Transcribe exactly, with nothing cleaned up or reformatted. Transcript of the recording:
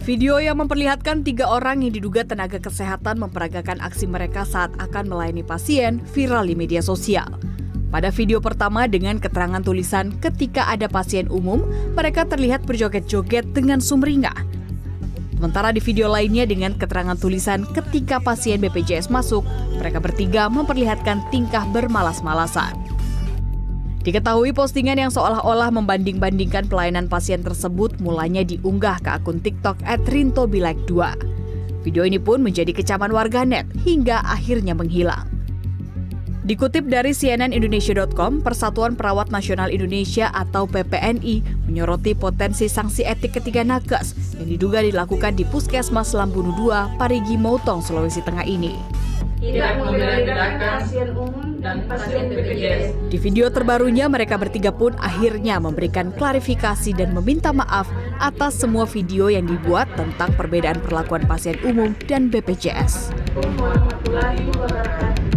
Video yang memperlihatkan tiga orang yang diduga tenaga kesehatan memperagakan aksi mereka saat akan melayani pasien viral di media sosial. Pada video pertama dengan keterangan tulisan ketika ada pasien umum, mereka terlihat berjoget-joget dengan sumringah. Sementara di video lainnya dengan keterangan tulisan ketika pasien B P J S masuk, mereka bertiga memperlihatkan tingkah bermalas-malasan. Diketahui postingan yang seolah-olah membanding-bandingkan pelayanan pasien tersebut mulanya diunggah ke akun TikTok at rintobilek dua. Video ini pun menjadi kecaman warganet hingga akhirnya menghilang. Dikutip dari C N N Indonesia dot com, Persatuan Perawat Nasional Indonesia atau P P N I menyoroti potensi sanksi etik ketiga nakes yang diduga dilakukan di Puskesmas Lambunu dua, Parigi Motong, Sulawesi Tengah ini. Tidak membeda-bedakan pasien umum dan pasien B P J S. Di video terbarunya, mereka bertiga pun akhirnya memberikan klarifikasi dan meminta maaf atas semua video yang dibuat tentang perbedaan perlakuan pasien umum dan B P J S. Assalamualaikum warahmatullahi wabarakatuh.